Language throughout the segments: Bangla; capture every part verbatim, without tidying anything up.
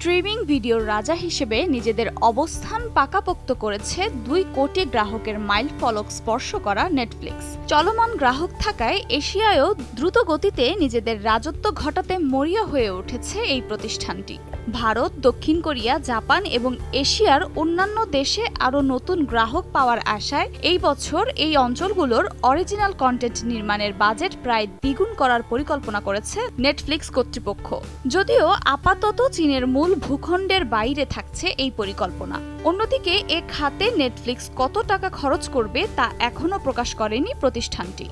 স্ট্রিমিং ভিডিওর রাজা হিসেবে নিজেদের অবস্থান পাকাপোক্ত করেছে দুই কোটি গ্রাহকের মাইল ফলক স্পর্শ করা নেটফ্লিক্স। চলমান গ্রাহক থাকায় এশিয়ায়ও দ্রুত গতিতে নিজেদের রাজত্ব ঘটাতে মরিয়া হয়ে উঠেছে এই প্রতিষ্ঠানটি। ভারত, দক্ষিণ কোরিয়া, জাপান এবং এশিয়ার অন্যান্য দেশে আরও নতুন গ্রাহক পাওয়ার আশায় এই বছর এই অঞ্চলগুলোর অরিজিনাল কন্টেন্ট নির্মাণের বাজেট প্রায় দ্বিগুণ করার পরিকল্পনা করেছে নেটফ্লিক্স কর্তৃপক্ষ। যদিও আপাতত চীনের মূল ভূখণ্ডের বাইরে থাকছে এই পরিকল্পনা। অন্যদিকে এ খাতে নেটফ্লিক্স কত টাকা খরচ করবে তা এখনও প্রকাশ করেনি প্রতিষ্ঠানটি।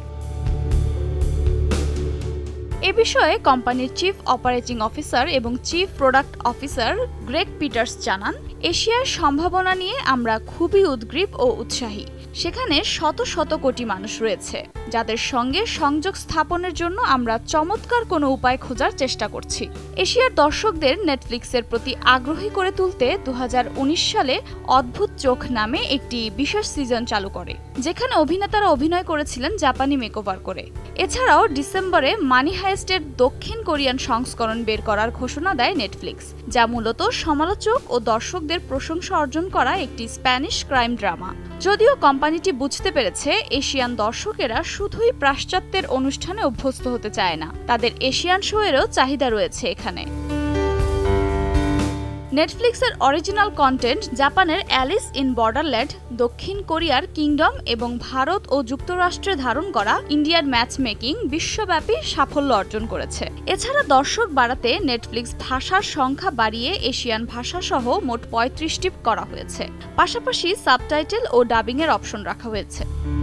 এ বিষয়ে কোম্পানির চিফ অপারেটিং অফিসার এবং chief product officer Greg Peters জানান, এশিয়ার সম্ভাবনা নিয়ে আমরা খুবই উদ্গ্রীব ও উৎসাহী। সেখানে শত শত কোটি মানুষ রয়েছে যাদের সঙ্গে সংযোগ স্থাপনের জন্য আমরা চমৎকার কোনো উপায় খোঁজার চেষ্টা করছি। এশিয়ার দর্শকদের নেটফ্লিক্সের প্রতি আগ্রহী করে তুলতে দু হাজার উনিশ সালে অদ্ভুত চোখ নামে একটি বিশেষ সিজন চালু করে, যেখানে অভিনেতারা অভিনয় করেছিলেন জাপানি মেকওভার করে। এছাড়াও ডিসেম্বরে মানি হাইস্টের দক্ষিণ কোরিয়ান সংস্করণ বের করার ঘোষণা দেয় নেটফ্লিক্স, যা মূলত সমালোচক ও দর্শকদের প্রশংসা অর্জন করা একটি স্প্যানিশ ক্রাইম ড্রামা। যদিও কোম্পানিটি বুঝতে পেরেছে এশিয়ান দর্শকেরা শুধুই পাশ্চাত্যের অনুষ্ঠানে অভ্যস্ত হতে চায় না, তাদের এশিয়ান শো এরও চাহিদা রয়েছে এখানে। নেটফ্লিক্সের অরিজিনাল কন্টেন্ট জাপানের অ্যালিস ইন বর্ডারল্যান্ড, দক্ষিণ কোরিয়ার কিংডম এবং ভারত ও যুক্তরাষ্ট্রে ধারণ করা ইন্ডিয়ার ম্যাচ মেকিং বিশ্বব্যাপী সাফল্য অর্জন করেছে। এছাড়া দর্শক বাড়াতে নেটফ্লিক্স ভাষার সংখ্যা বাড়িয়ে এশিয়ান ভাষাসহ মোট পঁয়ত্রিশটি করা হয়েছে। পাশাপাশি সাবটাইটেল ও ডাবিংয়ের অপশন রাখা হয়েছে।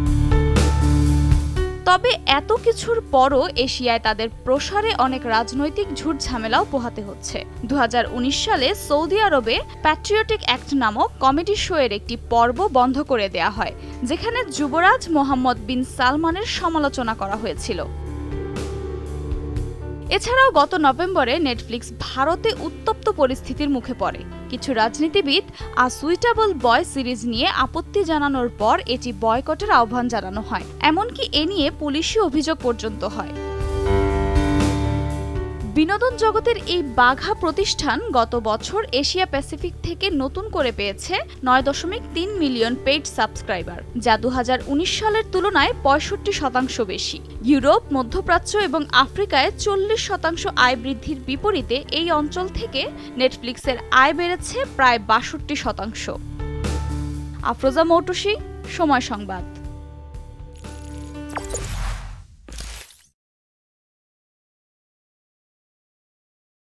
তবে এত কিছুর পরও এশিয়ায় তাদের প্রসারে অনেক রাজনৈতিক ঝুট ঝামেলাও পোহাতে হচ্ছে। দু হাজার উনিশ সালে সৌদি আরবে প্যাট্রিয়টিক অ্যাক্ট নামক কমেডি শো এর একটি পর্ব বন্ধ করে দেয়া হয়, যেখানে যুবরাজ মোহাম্মদ বিন সালমানের সমালোচনা করা হয়েছিল। এছাড়াও গত নভেম্বরে নেটফ্লিক্স ভারতে উত্তপ্ত পরিস্থিতির মুখে পড়ে। কিছু রাজনীতিবিদ আ সুইটেবল বয় সিরিজ নিয়ে আপত্তি জানানোর পর এটি বয়কটের আহ্বান জানানো হয়, এমনকি এ নিয়ে পুলিশি অভিযোগ পর্যন্ত হয়। বিনোদন জগতের এই বাঘা প্রতিষ্ঠান গত বছর এশিয়া প্যাসিফিক থেকে নতুন করে পেয়েছে নয় দশমিক তিন মিলিয়ন পেইড সাবস্ক্রাইবার, যা দু হাজার উনিশ সালের তুলনায় পঁয়ষট্টি শতাংশ বেশি। ইউরোপ, মধ্যপ্রাচ্য এবং আফ্রিকায় চল্লিশ শতাংশ আয় বৃদ্ধির বিপরীতে এই অঞ্চল থেকে নেটফ্লিক্সের আয় বেড়েছে প্রায় বাষট্টি শতাংশ। আফরোজা মৌটুসী, সময় সংবাদ।